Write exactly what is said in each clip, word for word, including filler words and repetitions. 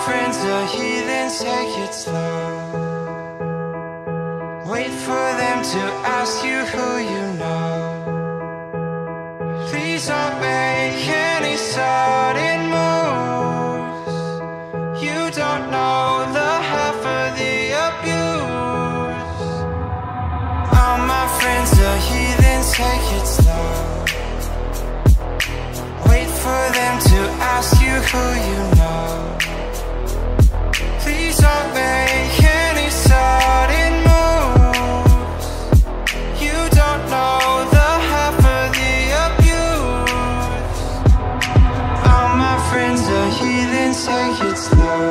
friends are heathens, take it slow. Wait for them to ask you who you know. Please don't make any sudden moves. You don't know the half of the abuse. All my friends are heathens, take it slow. Wait for them to ask you who you know. Please don't make any sudden moves. You don't know the half of the abuse. All my friends are heathens, take it slow.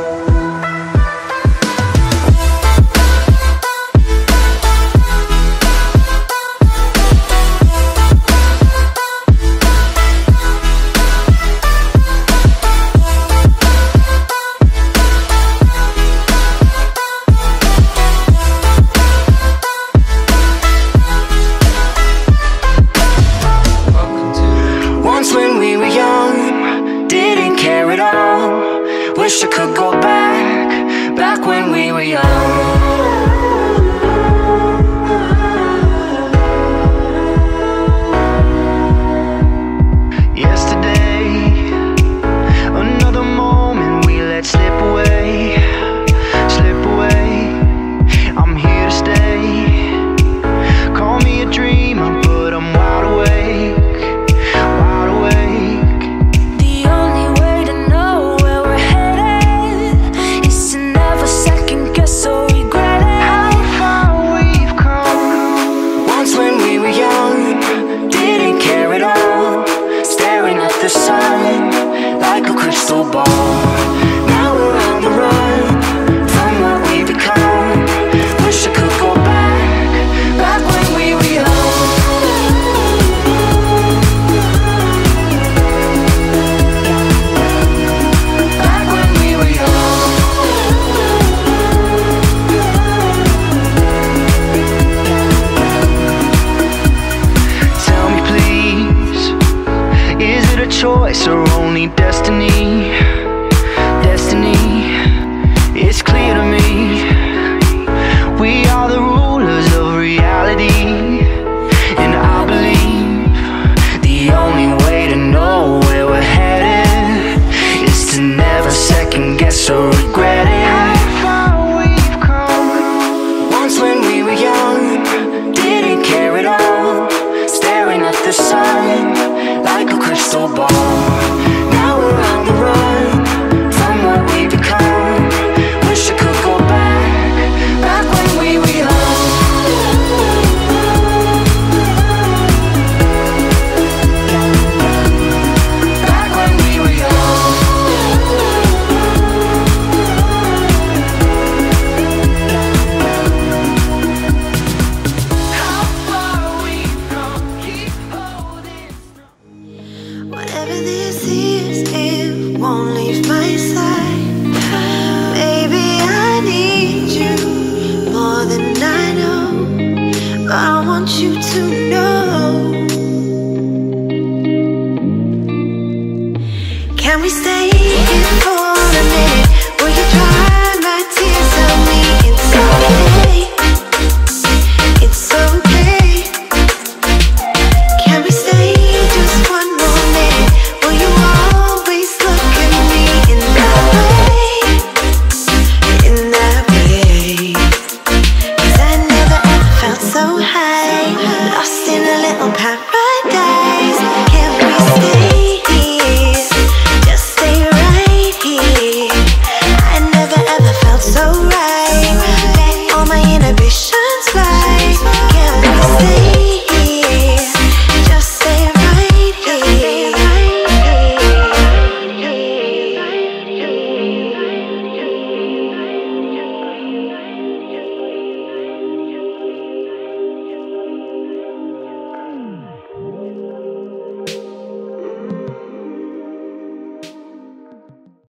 Wish I could go back, back when we were young. Yesterday, another moment we let slip away, slip away. I'm here to stay. Call me a dreamer, but I'm wide awake, wide awake. The only way to know where we're headed is to never second guess or regret it. How far we've come. Once when we were young, didn't care at all, staring at the sun like a crystal ball. Now we're on the run from what we become. Wish I could go back, back when we were young. Back when we were young. Tell me please, is it a choice or only destiny? Destiny, it's clear to me. We are the rulers of reality, and I believe the only way to know where we're headed is to never second guess or regret it. How far we've come. Once when we were young, didn't care at all, staring at the sun like a crystal ball. Now we're on the run from what we become. Wish I could go back, back when we were young. Back when we were young. How far we've come, keep holding. Whatever this is, it won't leave my side. Baby, I need you more than I know, but I want you to know. Can we stay here for a minute?